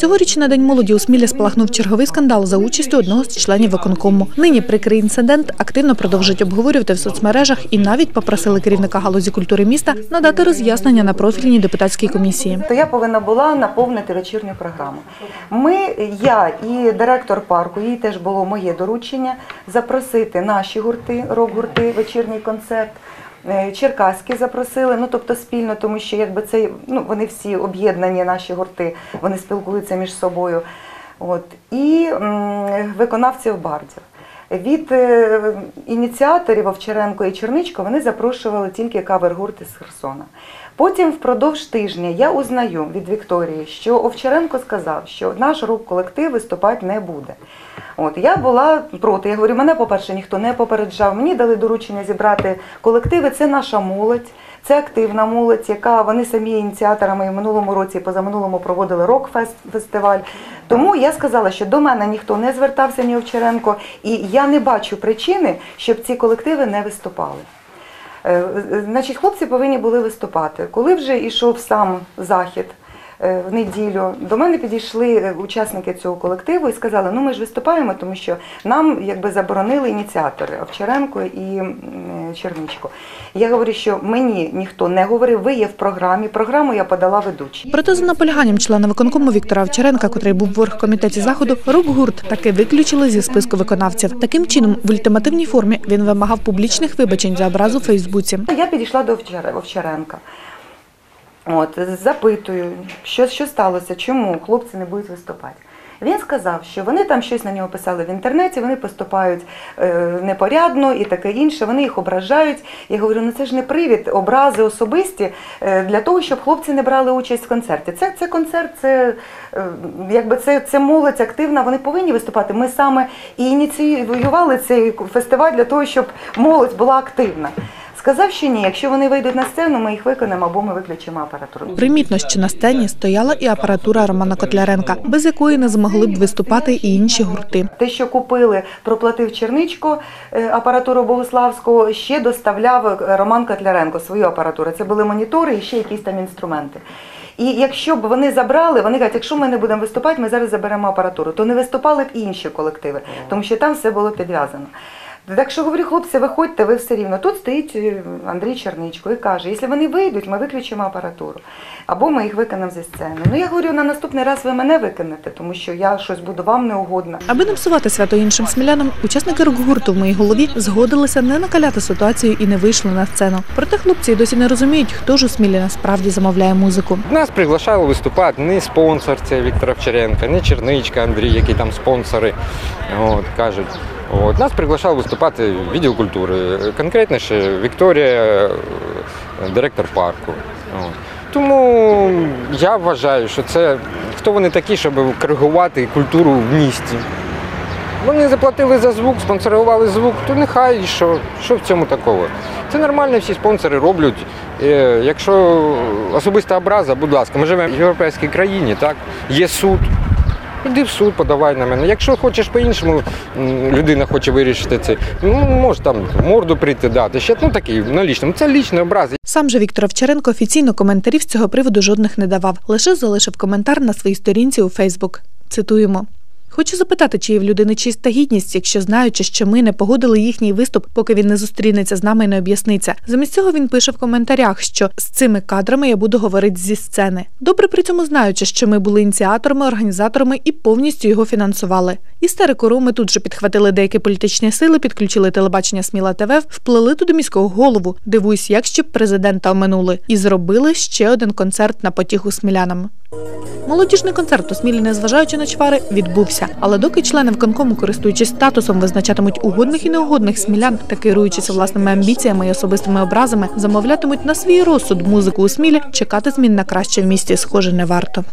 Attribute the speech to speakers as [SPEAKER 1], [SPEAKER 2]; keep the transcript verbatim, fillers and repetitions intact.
[SPEAKER 1] Цьогоріч на День молоді у Смілі спалахнув черговий скандал за участю одного з членів виконкому. Нині прикрий інцидент активно продовжують обговорювати в соцмережах і навіть попросили керівника галузі культури міста надати роз'яснення на профільній депутатській комісії.
[SPEAKER 2] То я повинна була наповнити вечірню програму. Ми, я і директор парку, їй теж було моє доручення запросити наші гурти, рок-гурти, вечірній концерт. Черкаські запросили, ну тобто спільно, тому що якби це, ну, вони всі об'єднані, наші гурти, вони спілкуються між собою. От. І м, виконавців бардів. Від е, ініціаторів Овчаренко і Черничко вони запрошували тільки кавер-гурти з Херсона. Потім впродовж тижня я узнаю від Вікторії, що Овчаренко сказав, що наш рок-колектив виступати не буде. От, я була проти. Я говорю, мене, по-перше, ніхто не попереджав. Мені дали доручення зібрати колективи. Це наша молодь, це активна молодь, яка вони самі ініціаторами в минулому році і позаминулому проводили рок-фестиваль. Тому я сказала, що до мене ніхто не звертався, ні Овчаренко, і я не бачу причини, щоб ці колективи не виступали. Значить, хлопці повинні були виступати. Коли вже йшов сам захід в неділю, до мене підійшли учасники цього колективу і сказали, ну ми ж виступаємо, тому що нам якби заборонили ініціатори Овчаренко і Черничко. Я говорю, що мені ніхто не говорив, ви є в програмі, програму я подала ведучій.
[SPEAKER 1] Проте за наполяганням члена виконкому Віктора Овчаренка, котрий був в оргкомітеті заходу, рок-гурт таки виключили зі списку виконавців. Таким чином, в ультимативній формі він вимагав публічних вибачень за образу у Фейсбуці.
[SPEAKER 2] Я підійшла до Овчаренка. От, запитую, що, що сталося, чому хлопці не будуть виступати. Він сказав, що вони там щось на нього писали в інтернеті, вони поступають е, непорядно і таке інше, вони їх ображають. Я говорю, ну це ж не привід, образи особисті е, для того, щоб хлопці не брали участь в концерті. Це, це концерт, це, е, якби це, це молодь активна, вони повинні виступати. Ми саме і ініціювали цей фестиваль для того, щоб молодь була активна. Сказав, що ні, якщо вони вийдуть на сцену, ми їх виконаємо або ми виключимо апаратуру.
[SPEAKER 1] Примітно, що на сцені стояла і апаратура Романа Котляренка, без якої не змогли б виступати і інші гурти.
[SPEAKER 2] Те, що купили, проплатив Черничко апаратуру Богуславського, ще доставляв Роман Котляренко свою апаратуру. Це були монітори і ще якісь там інструменти. І якщо б вони забрали, вони кажуть, якщо ми не будемо виступати, ми зараз заберемо апаратуру, то не виступали б інші колективи, тому що там все було підв'язано. Так що, говорю, хлопці, виходьте, ви все рівно. Тут стоїть Андрій Черничко і каже, якщо вони вийдуть, ми виключимо апаратуру. Або ми їх виконемо зі сцени. Ну, я говорю, на наступний раз ви мене викинете, тому що я щось буду вам неугодна.
[SPEAKER 1] Аби не псувати свято іншим смілянам, учасники рок-гурту в моїй голові згодилися не накаляти ситуацію і не вийшли на сцену. Проте хлопці досі не розуміють, хто ж у Смілі насправді замовляє музику.
[SPEAKER 3] Нас приглашали виступати не спонсор, це Віктор Овчаренко, не Черничко Андрій, які там спонсори, от, кажуть. От, нас приглашали виступати відділ культури, конкретніше Вікторія, директор парку. От. Тому я вважаю, що це хто вони такі, щоб коригувати культуру в місті. Вони заплатили за звук, спонсорували звук, то нехай, що, що в цьому такого. Це нормально, всі спонсори роблять. Якщо особиста образа, будь ласка, ми живемо в європейській країні, так? Є суд. Іди в суд, подавай на мене. Якщо хочеш по-іншому, людина хоче вирішити це, ну, може там морду прийти дати, ще, ну такий, на лічному. Це лічний образ.
[SPEAKER 1] Сам же Віктор Овчаренко офіційно коментарів з цього приводу жодних не давав, лише залишив коментар на своїй сторінці у Фейсбук. Цитуємо. Хочу запитати, чи є в людини чиста гідність, якщо знаючи, що ми не погодили їхній виступ, поки він не зустрінеться з нами і не об'ясниться. Замість цього він пише в коментарях, що з цими кадрами я буду говорити зі сцени. Добре при цьому знаючи, що ми були ініціаторами, організаторами і повністю його фінансували. Істерику Роми тут же підхватили деякі політичні сили, підключили телебачення Сміла ТВ, вплели туди міського голову, дивуюсь, як ще б президента оминули, і зробили ще один концерт на потіху смілянам. Молодіжний концерт у Смілі, незважаючи на чвари, відбувся. Але доки члени виконкому, користуючись статусом, визначатимуть угодних і неугодних смілян та керуючись власними амбіціями і особистими образами, замовлятимуть на свій розсуд музику у Смілі, чекати змін на краще в місті, схоже, не варто.